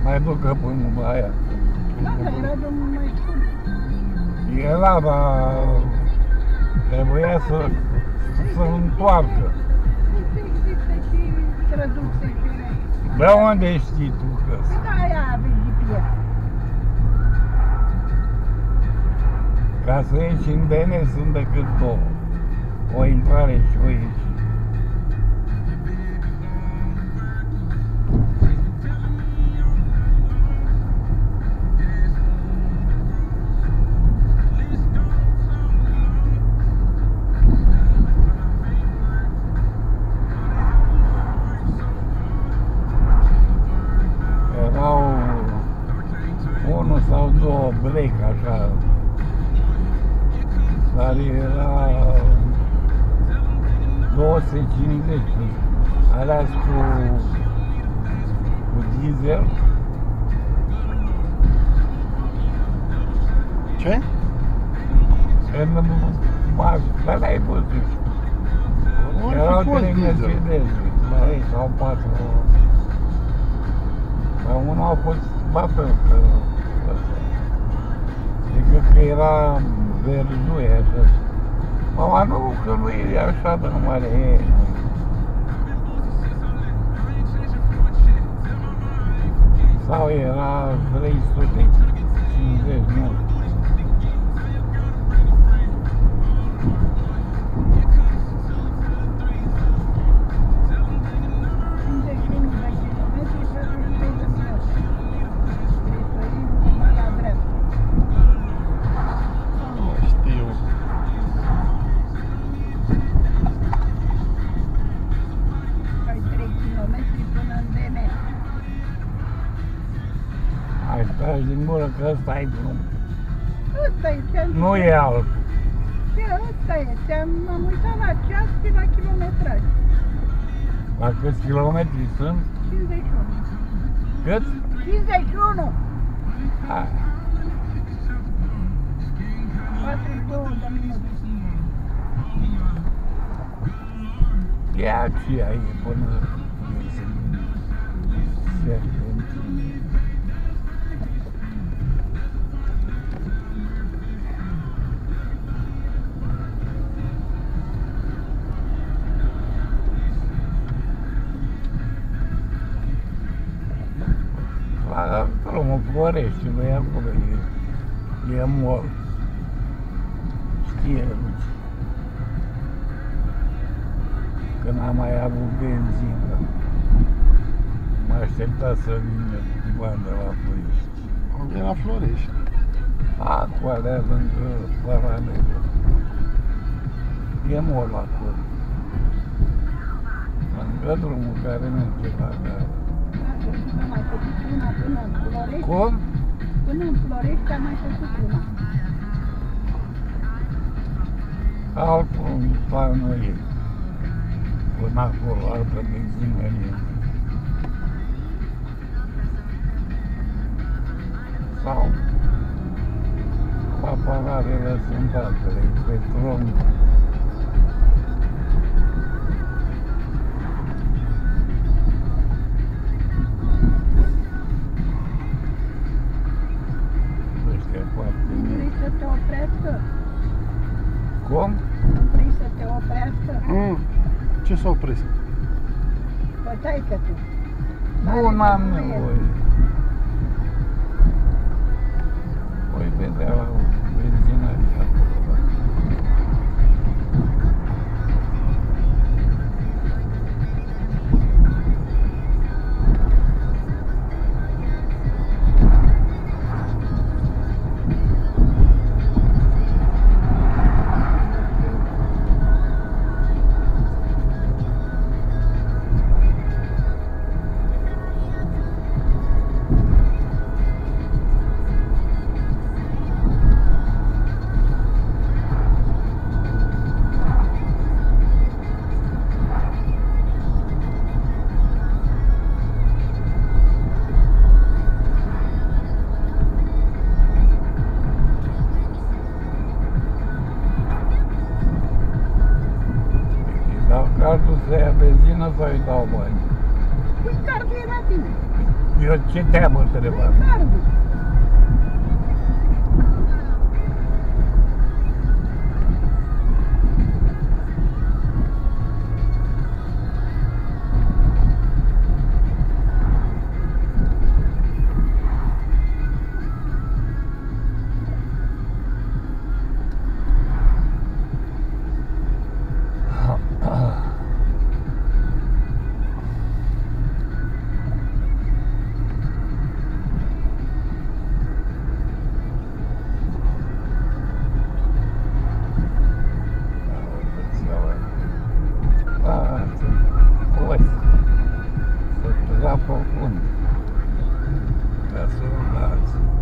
Mai ducă până aia. Da, dar era drumul mai scurt. Era, dar trebuia să întoarcă. Există și străduțe și... De unde știi tu că Da, aia aveți GPS. ca să ieși în DN sunt decât două. O intrare și o ieșire. Erau unul sau două break așa, dar era 250, alea cu diesel. Ce? Dar n-ai văzut. Erau trei Mercedes, mai sau patru. Dar unul a fost Bafel, că adică că era verzuie așa. Mama, nu, că nu e așa de mare, e. Sau era 350, nu. Hai, tragi din gură că ăsta e drum. Ăsta e, Nu e altul. ăsta e, m-am uitat la ceas și la kilometraj. La câți kilometri sunt? 51. Cât? 51! Hai. 42 de minute. E aceea e până se la drumul Florești, nu e acolo, e mol. Știe Luci. Când am mai avut benzină, mă aștepta să vină bani de la Ploiești. Unde e la Florești? Acum alea lângă Paranele. E mol acolo. Lângă drumul care merge la gara. Am mai făcut una până în Florești. Cum? Până în Florești am mai făcut una. Altul plan nu e. Până acolo, altă benzinărie. Sau apararele sunt altele, petrol. Ăștia foarte Nu vrei mici. să te oprească? Cum? Nu vrei să te oprească? Ce s-a opresc? Păi taică tu. Nu, n-am nevoie. Voi vedea la benzinărie acolo. Cardul să ia benzină sau îi dau bani? Păi cardul e la tine. Eu ce te-am întrebat? Cardul. Profund. Ca să o dați.